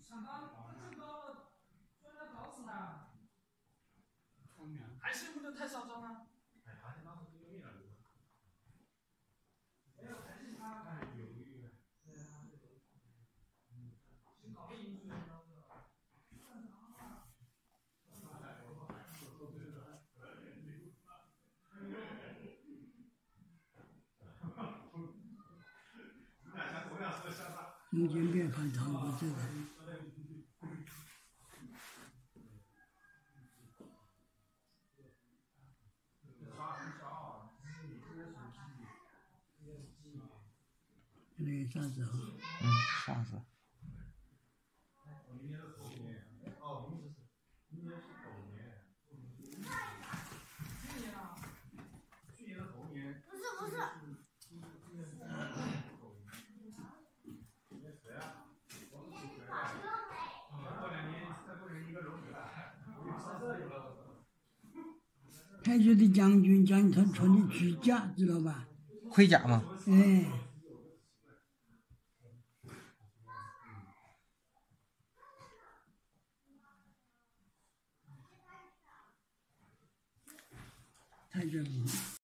还是不能太嚣张啊！ 中间变反常不自然。那啥子哈？ 啥子？ 太学的将军讲他穿的盔甲，知道吧？ 盔甲吗？ 哎。太绝了。